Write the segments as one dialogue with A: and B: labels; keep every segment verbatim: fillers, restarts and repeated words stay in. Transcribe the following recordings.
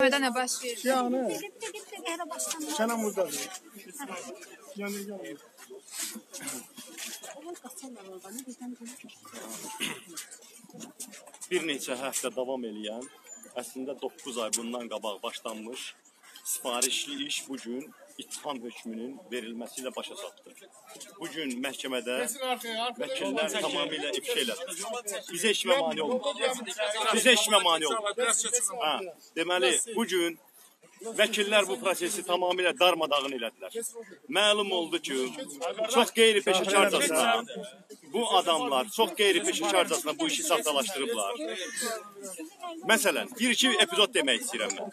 A: Orada nə baş verir?
B: Yani. Sana burada. Yani yani.
C: Bir neçə həftə davam eləyən, əslində doqquz ay bundan qabaq başlanmış sifarişli iş bugün ittiham hökmünün verilməsi ilə başa çatdı. Bugün məhkəmədə vəkillər tamamilə ifşa elədi. Bizə işmə mane oldu. Bizə işmə mane oldu. Ha, deməli, bugün vəkillər bu prosesi tamamilə darmadağın elədilər. Məlum oldu ki, çox qeyri-peşəkarcasına bu adamlar çox qeyri-peşəkarcasına bu işi saxtalaşdırıblar. Məsələn, bir-iki epizod demək istəyirəm mən.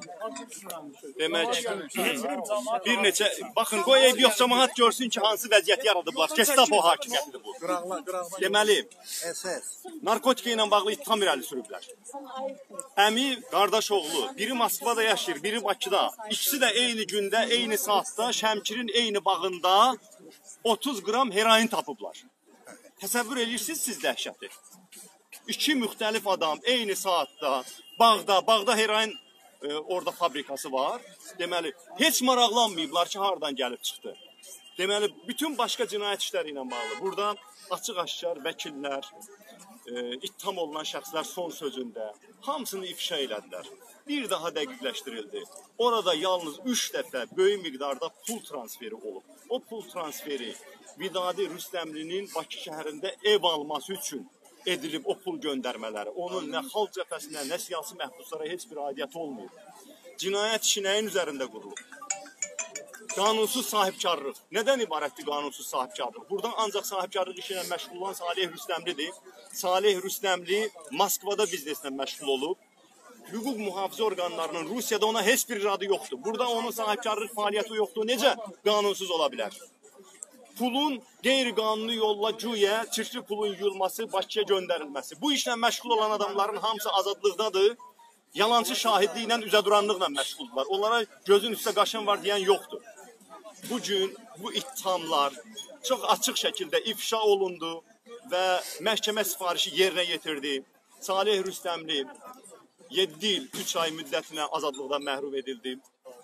C: Demək, bir neçə, baxın, qoy ev yox, cəmaət görsün ki, hansı vəziyyəti yaradıblar. Gestapo hakimiyyətidir bu. Deməli, narkotika ilə bağlı ittiham irəli sürüblər. Əmi, qardaş oğlu, biri Moskvada yaşayır, biri Bakıda. İkisi də eyni gündə, eyni saatda, Şəmkirin eyni bağında otuz qram heroin tapıblar. Təsəvvür edirsiniz siz dəhşəti. İki müxtəlif adam eyni saatda, bağda, bağda heroin e, orada fabrikası var. Deməli, heç maraqlanmayıblar ki, haradan gəlib çıxdı. Deməli, bütün başqa cinayət işləri ilə bağlı. Burada açıq-aşkar vəkillər, e, ittiham olunan şəxslər son sözündə hamısını ifşa elədilər. Bir daha dəqiqləşdirildi. Orada yalnız üç dəfə böyük miqdarda pul transferi olub. O pul transferi Vidadi Rüstəmlinin Bakı şəhərində ev alması üçün edilib o pul göndərmələri. Onun nə xalq cəbhəsinə, nə siyasi məhbuslara heç bir aidiyyəti olmayıb. Cinayət işi nəyin üzərində qurulub? Qanunsuz sahibkarlıq. Nədən ibarətdir qanunsuz sahibkarlıq? Buradan ancaq sahibkarlıq işi ilə məşğul olan Salih Rüstəmlidir. Salih Rüstəmli Moskvada bizneslə məşğul olub. Hüquq mühafizə orqanlarının Rusiyada ona heç bir iradı yoxdur. Burada onun sahibkarlıq fəaliyyəti yoxdur. Necə qanunsuz ola bilər? Pulun qeyri-qanuni yolla güya çirkli pulun yuyulması, Bakıya göndərilməsi. Bu işlə məşğul olan adamların hamısı azadlıqdadır. Yalancı şahidliklə, üzəduranlıqla məşğuldurlar. Onlara gözün üstə qaşın var deyən yoxdur. Bugün bu ittihamlar çox açıq şəkildə ifşa olundu və məhkəmə sifarişi yerinə yetirdi. Salih Rüstəmli yeddi il, üç ay müddətinə azadlıqdan məhrum edildi.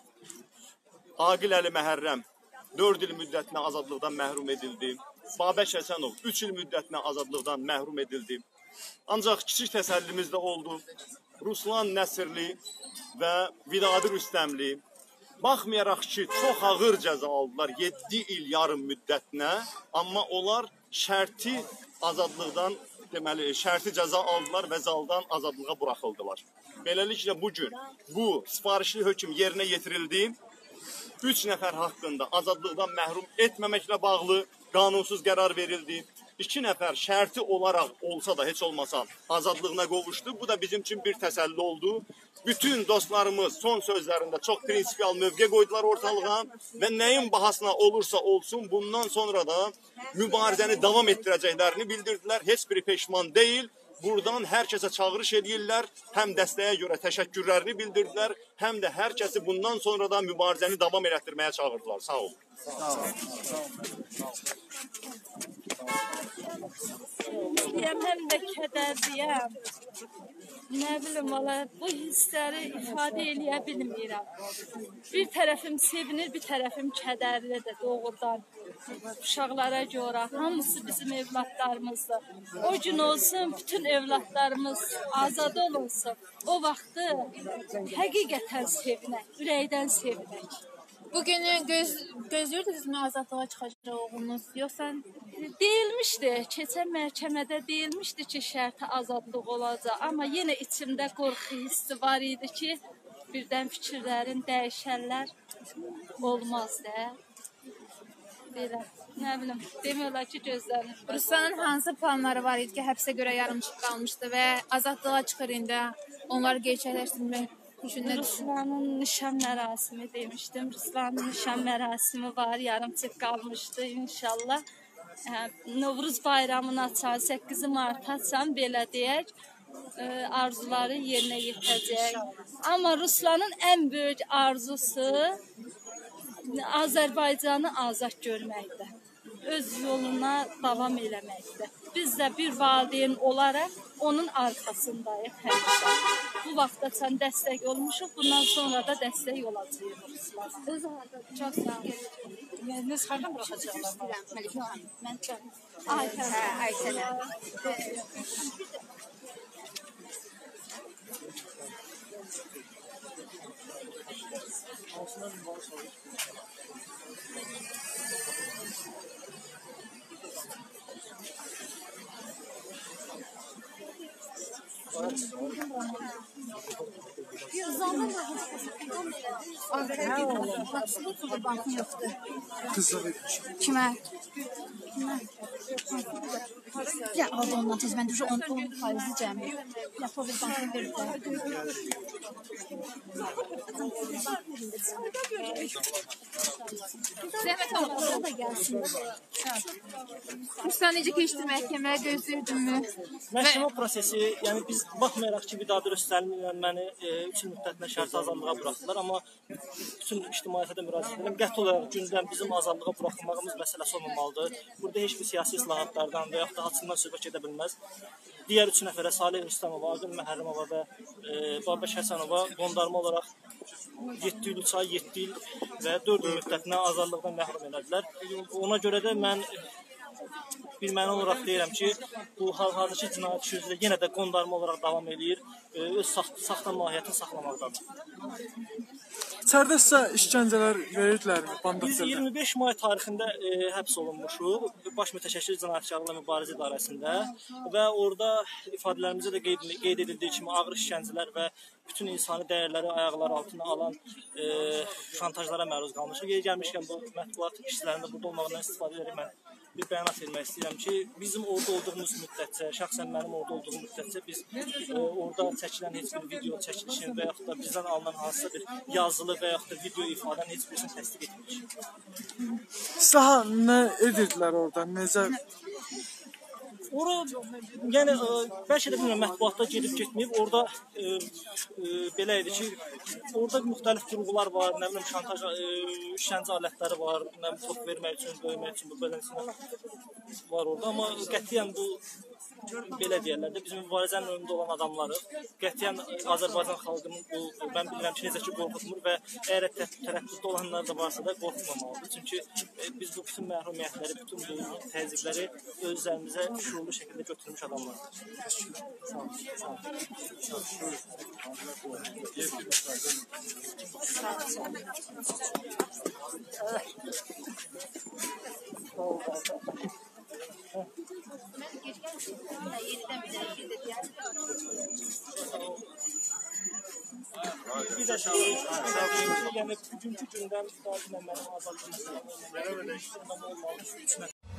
C: Aqil Əli Məhərrəm dörd il müddətinə azadlıqdan məhrum edildi. Babək Həsənov üç il müddətinə azadlıqdan məhrum edildi. Ancaq kiçik təsəllimizdə oldu. Ruslan Nəsirli və Vidadi Rüstəmli baxmayaraq ki, çox ağır cəza aldılar yeddi il yarım müddətinə, amma onlar şərti azadlıqdan, deməli, şərti cəza aldılar və zaldan azadlığa buraxıldılar. Beləliklə bugün bu sifarişli hökm yerinə yetirildi. Üç nəfər haqqında azadlıqdan məhrum etməməklə bağlı qanunsuz qərar verildi. İki nəfər şərti olaraq olsa da heç olmasa azadlığına qovuşdu. Bu da bizim üçün bir təsəlli oldu. Bütün dostlarımız son sözlərində çox prinsipial mövqe qoydular ortalığa və nəyin bahasına olursa olsun bundan sonra da mübarizəni davam etdirəcəklərini bildirdilər. Heç biri peşman deyil. Buradan hər kəsə çağırış edirlər, həm dəstəyə görə təşəkkürlərini bildirdilər, həm də hər kəsi bundan sonra da mübarizəni davam elətdirməyə çağırdılar. Sağ olun. Sağ olun.
D: Deyəm, həm də kədərliyəm. Nə bilim, valla, bu hissləri ifadə eləyə bilmirəm. Bir tərəfim sevinir, bir tərəfim kədərlidir doğrudan. Uşaqlara görə, hamısı bizim evlatlarımızdır. O gün olsun, bütün evlatlarımız azad olunsun. O vaxtı həqiqətən sevinək, ürəkdən sevinək.
A: Bugünü göz, gözləyirdinizmi azadlığa çıxacaq oğlunuz, yoxsa?
D: Deyilmişdi, keçən məhkəmədə deyilmişdi ki, şərti azadlıq olacaq. Amma yenə içimdə qorxu hissi var idi ki, birdən fikirlərin dəyişənlər olmaz da. Belə, nə bilim, demək ki, gözlənir.
A: Ruslanın hansı planları var idi ki, həbsə görə yarımçıq qalmışdı və azadlığa çıxır indi onları gerçəkləşdirmək?
D: Ruslanın nişan mərasimi demişdim. Ruslanın nişan mərasimi var, yarımçıq qalmışdı inşallah. Novruz bayramını açan, səkkizi martı açan, belə deyək, arzuları yerinə yetəcək. Amma Ruslanın ən böyük arzusu Azərbaycanı azad görməkdir. Öz yoluna davam eləməkdir. Biz də bir valideyn olaraq onun arxasındayıq həmişə. bu vaxtacan dəstək olmuşuq, bundan sonra da dəstək olacağıq.
A: Çox sağ olun.
B: Biz hardan buraxacaqlar?
A: Məlikə xanım. Mən çox.
D: Aytən.
A: Hə, Aytənə.
B: Bankın yoxdur. Qızıl etmiş.
A: Kimə? Ya, orada ondan tez mən düşü on faizi cəmi. Ya, Povel bankını verib də. Zəhmət olun. Da gəlsin. Kursdan necə keçdi məhkəmə, gözləyirdinmi?
E: Məhkəmə prosesi, yəni biz baxmayaraq ki, Vidadi Rüstəlim ilə məni üç il müddətinə şərti azadlığa buraxdılar, amma bütün ictimaiyyətə müraciət edirəm. Qəti olaraq gündən bizim azadlığa buraxılmağımız məsələsi olmamalıdır. Burada heç bir siyasi islahatlardan və yaxud da haçından söhbət gedə bilməz. Digər üç nəfərə Salih Rüstəmova, Agın Məhərrəmova və e, Babək Həsənova qondarma olaraq yeddi il, üç ay, yeddi il və dörd il müddətinə azadlıqdan məhrum elədilər. Ona görə də mən bir məna olaraq deyirəm ki, bu hal-hazırki cinayət işi üzrə yenə də qondarma olaraq davam eləyir, öz saxta mahiyyətini saxlamaqdadır.
B: İçəridə sizə işgəncələr verirdilərmi?
E: Biz iyirmi beş may tarixində e, həbs olunmuşuq baş mütəşəkkil cinayətkarlıqla mübarizə idarəsində və orada ifadələrimizdə də qeyd, qeyd edildiyi kimi ağır işgəncələr və bütün insani dəyərləri ayaqları altına alan e, şantajlara məruz qalmışıq. Yeri gəlmişkən bu mətbuat işçilərində burada olmağından istifadə edərək mən bir bəyanat vermək istəyirəm ki, bizim orada olduğumuz müddətcə, şəxsən mənim orada olduğum müddətcə biz e, orada çəkilən heç bir video çəkilişini və yaxud da bizdən alınan hansısa bir yazılı və yaxud da video ifadəni heç birisini təsdiq etmirik.
B: Daha nə edirdilər orada? Necə?
E: Ora, yəni, e, bəlkə də bilmirəm, mətbuatda gedib getməyib, orada e, e, belə idi ki, orada müxtəlif qurğular var, nə bilim, şantaj, e, işgəncə alətləri var, nə bilim, top vermək üçün, döymək üçün, bu beləsinə var orada, amma qətiyyən bu, belə deyərlər də, bizim mübarizənin önündə olan adamlarıq. Qətiyyən Azərbaycan xalqının bu, mən bilirəm ki, necə ki, qorxutmur və əgər tərəddüddə olanlar da varsa da qorxmamalıdır. Çünki e, biz bu bütün məhrumiyyətləri, bütün bu təzyiqləri öz üzərimizə şuurlu şəkildə götürmüş adamlardır. Sağ olun. Sağ olun. Bir də yəni bugünkü gündən müdafiə mənim azadlığım. Belə belə işləməm olmalı.